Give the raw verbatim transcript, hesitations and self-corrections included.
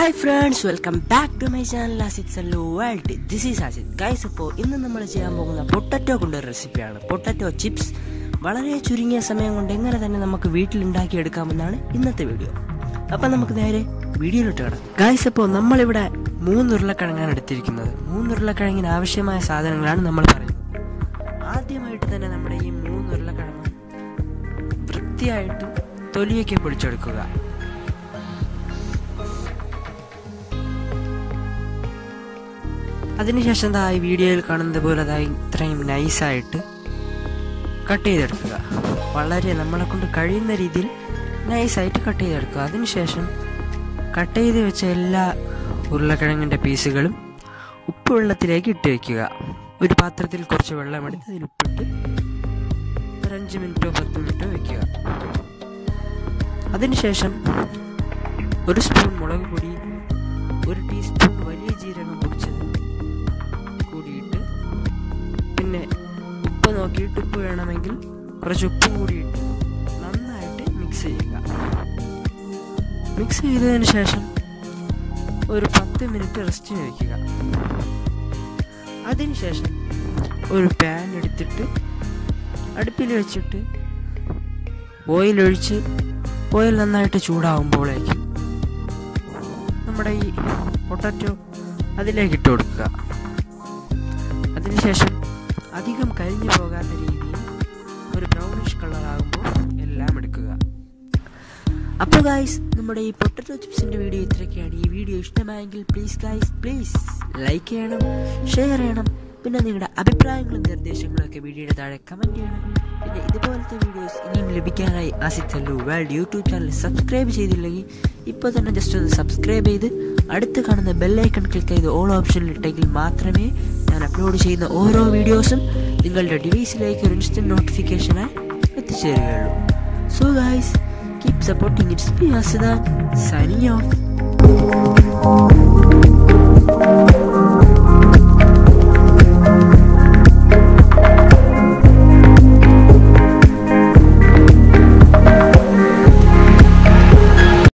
Hi friends, welcome back to my channel Asit Sallu World. This is Asit. Guys, അപ്പോൾ ഇന്ന് നമ്മൾ ചെയ്യാൻ പോകുന്ന പൊട്ടറ്റോ കൊണ്ടൊരു റെസിപ്പിയാണ്. പൊട്ടറ്റോ ചിപ്സ് വളരെ ചുരുങ്ങിയ സമയം കൊണ്ട് എങ്ങനെ തന്നെ നമുക്ക് വീട്ടിൽ ഉണ്ടാക്കി എടുക്കാമെന്നാണ് ഇന്നത്തെ വീഡിയോ. അപ്പോൾ നമുക്ക് നേരെ വീഡിയോയിലോട്ട് കിടക്കാം. ഗൈസ്, അപ്പോൾ നമ്മളിവിടെ മൂന്ന് ഉരുളക്കിഴങ്ങാണ് എടുത്തിരിക്കുന്നത്. മൂന്ന് ഉരുളക്കിഴങ്ങിന് ആവശ്യമായ സാധനങ്ങളാണ് നമ്മൾ പറയുന്നത്. ആദ്യമായിട്ട് തന്നെ നമ്മുടെ ഈ മൂന്ന് ഉരുളക്കിഴങ്ങ് വൃത്തിയായിട്ട് തൊലിയൊക്കെ പൊളിച്ചെടുക്കുക. അതിനുശേഷം ദാ ഈ വീഡിയോയിൽ കാണുന്നത് പോലെ ദാ ഇത്രയും നൈസായിട്ട് കട്ട് ചെയ്തെടുക്കുക. വളരെ നമ്മളെ കൊണ്ട് കഴിയുന്ന രീതിയിൽ നൈസായിട്ട് കട്ട് ചെയ്തെടുക്കുക. അതിനുശേഷം കട്ട് ചെയ്ത് വെച്ച എല്ലാ ഉരുളക്കിഴങ്ങിൻ്റെ പീസുകളും ഉപ്പ് വെള്ളത്തിലേക്ക് ഇട്ട് വയ്ക്കുക. ഒരു പാത്രത്തിൽ കുറച്ച് വെള്ളമെടുത്ത് അതിൽ ഉപ്പിട്ട് ഒരു അഞ്ച് മിനിറ്റോ പത്ത് മിനിറ്റോ വയ്ക്കുക. അതിനുശേഷം ഒരു സ്പൂൺ മുളക് പൊടി, ഒരു ടീസ്പൂൺ വലിയ ജീരകം പൊടിച്ചത് കൂടിയിട്ട്, പിന്നെ ഉപ്പ് നോക്കിയിട്ട് ഉപ്പ് വേണമെങ്കിൽ കുറച്ച് ഉപ്പും കൂടിയിട്ട് നന്നായിട്ട് മിക്സ് ചെയ്യുക. മിക്സ് ചെയ്തതിന് ശേഷം ഒരു പത്ത് മിനിറ്റ് റെസ്റ്റിന് വയ്ക്കുക. അതിനുശേഷം ഒരു പാൻ എടുത്തിട്ട് അടുപ്പിൽ വെച്ചിട്ട് ഓയിൽ ഒഴിച്ച് ഓയിൽ നന്നായിട്ട് ചൂടാവുമ്പോഴേക്കും നമ്മുടെ ഈ പൊട്ടറ്റോ അതിലേക്ക് ഇട്ട് കൊടുക്കുക. അതിനുശേഷം അധികം കരിഞ്ഞു പോകാത്ത രീതിയിൽ ഒരു ബ്രൗണിഷ് കളറാകുമ്പോൾ എല്ലാം എടുക്കുക. അപ്പോൾ ഗൈസ്, നമ്മുടെ ഈ പൊട്ടറ്റോ ചിപ്സിൻ്റെ വീഡിയോ ഇത്രയൊക്കെയാണ്. ഈ വീഡിയോ ഇഷ്ടമായെങ്കിൽ പ്ലീസ് ഗൈസ് പ്ലീസ് ലൈക്ക് ചെയ്യണം, ഷെയർ ചെയ്യണം. പിന്നെ നിങ്ങളുടെ അഭിപ്രായങ്ങളും നിർദ്ദേശങ്ങളും ഒക്കെ വീഡിയോയുടെ താഴെ കമൻറ്റ് ചെയ്യണം. പിന്നെ ഇതുപോലത്തെ വീഡിയോസ് ഇനിയും ലഭിക്കാനായി Asith Sallu world YouTube channel subscribe ചെയ്തില്ലെങ്കിൽ ഇപ്പോൾ തന്നെ ജസ്റ്റ് ഒന്ന് സബ്സ്ക്രൈബ് ചെയ്ത് അടുത്ത് കാണുന്ന ബെല്ലൈക്കൺ ക്ലിക്ക് ചെയ്ത് ഓൾ ഓപ്ഷനിൽ ഇട്ടെങ്കിൽ മാത്രമേ ഞാൻ അപ്ലോഡ് ചെയ്യുന്ന ഓരോ വീഡിയോസും നിങ്ങളുടെ ഡിവൈസിലേക്ക് ഒരു ഇൻസ്റ്റന്റ് നോട്ടിഫിക്കേഷനായി എത്തിച്ചേരുകയുള്ളൂ. So guys, keep supporting. It's me Asidan signing off.